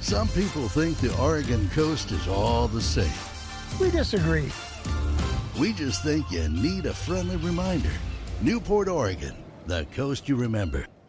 Some people think the Oregon coast is all the same. We disagree. We just think you need a friendly reminder. Newport, Oregon, the coast you remember.